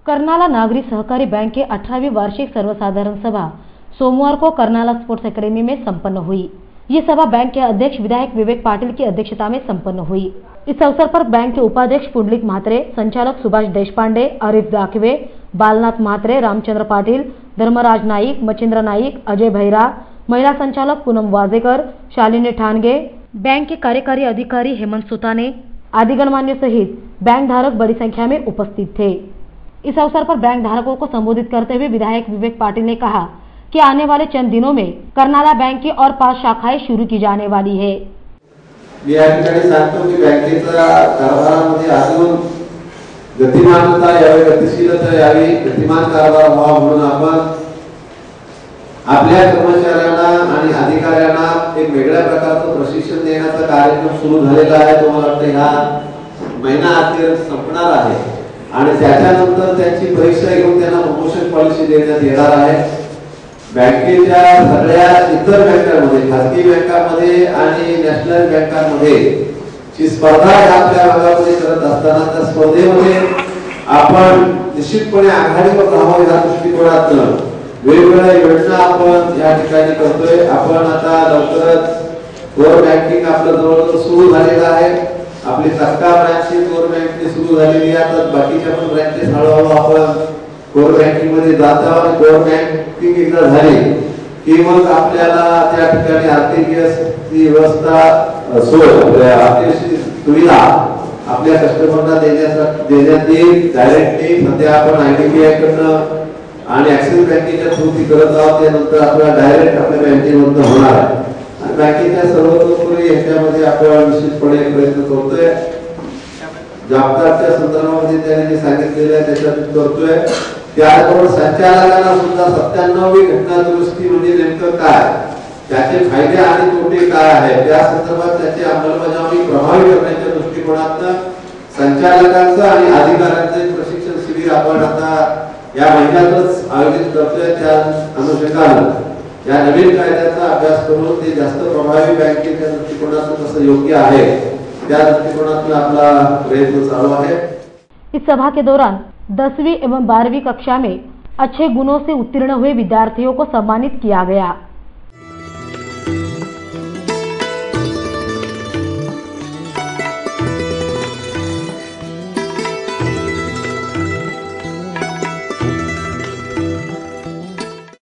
करनाला नागरी सहकारी बैंक के 18वीं वार्षिक सर्वसाधारण सभा सोमवार को करनाला स्पोर्ट्स एकेडमी में संपन्न हुई। ये सभा बैंक के अध्यक्ष विधायक विवेक पाटिल की अध्यक्षता में संपन्न हुई। इस अवसर पर बैंक के उपाध्यक्ष पुंडलिक म्हात्रे, संचालक सुभाष देशपांडे, आरिफ दाखवे, बालनाथ म्हात्रे, रामचंद्र पाटिल, धर्मराज नाईक, मचिंद्र नाईक, अजय भैरा, महिला संचालक पूनम वाजेकर, शालिनी ठानगे, बैंक के कार्यकारी अधिकारी हेमंत सुताने आदि गणमान्य सहित बैंक धारक बड़ी संख्या में उपस्थित थे। इस अवसर पर बैंक धारकों को संबोधित करते हुए विधायक विवेक पाटिल ने कहा कि आने वाले चंद दिनों में करनाला बैंक की और 5 शाखाएं शुरू की जाने वाली है। मी या ठिकाणी सांगतो की बँकेचा कारभारामध्ये अजून गतिमानता यावी, गतिशीलता यावी, गतिमान कारभार व्हावा म्हणून आपण आपल्या कर्मचाऱ्यांना आणि अधिकाऱ्यांना एक वेगळ्या प्रकारचं प्रशिक्षण देण्याचा कार्यक्रम सुरू झालेला आहे। तुम्हाला वाटतं ह्या महिना अखेर संपणार आहे आणि त्याच्यानंतर त्यांची परीक्षा घेऊन त्यांना प्रमोशन पॉलिसी देण्यात येणार आहे। बँकेच्या सगळ्या इतर बँकांमध्ये, खासगी बँकांमध्ये आणि नॅशनल बँकांमध्ये जी स्पर्धा आपल्या भागामध्ये करत असताना त्या स्पर्धेमध्ये आपण निश्चितपणे आघाडीवर राहावं या दृष्टिकोनातून वेगवेगळ्या योजना आपण या ठिकाणी करतोय। आपण आता लवकरच कोर बँकिंग आपलं जवळजवळ सुरू झालेलं आहे। आपली तत्काळ ब्रांचची कोर बँकिंग सुरू झालेली आहे। आता बाकीच्या पण ब्रांचेस हळूहळू आपण कोर बँकिंग मध्ये जात आहोत। कोर बँकिंग एकदा झाली की मग आपल्याला त्या ठिकाणी आरटीजीएस ची व्यवस्था सोय, आरटीजीएस सुविधा आपल्या कस्टमरला देण्यात येईल डायरेक्टली। सध्या आपण आयडीबीआय कडनं आणि ऍक्सिस बँकेच्या थ्रू ती करत आहोत। त्यानंतर आपल्याला डायरेक्ट आपल्या बँकेमधून होणार आहे आणि बँकेच्या सर्वतोपरी याच्यामध्ये आपण निश्चितपणे प्रयत्न करतोय। जॉबकार्डच्या संदर्भामध्ये त्यांनी जे सांगितलेलं आहे त्याच्यात करतोय। त्याचबरोबर संचालकांना सुद्धा 97वी घटना दुरुस्ती म्हणजे नेमकं काय, त्याचे फायदे आणि तोटे काय आहेत, त्या संदर्भात त्याची अंमलबजावणी प्रभावी करण्याच्या दृष्टिकोनातून संचालकांचं आणि अधिकाऱ्यांचं प्रशिक्षण शिबिर आपण आता या महिन्यातच आयोजित करतोय। त्या अनुषंगाने या नवीन कायद्याचा अभ्यास करून ते जास्त प्रभावी बँकेच्या दृष्टिकोनातून कसं योग्य आहे त्या दृष्टिकोनातून आपला प्रयत्न चालू है। इस सभा के दौरान 10वीं एवं 12वीं कक्षा में अच्छे गुणों से उत्तीर्ण हुए विद्यार्थियों को सम्मानित किया गया।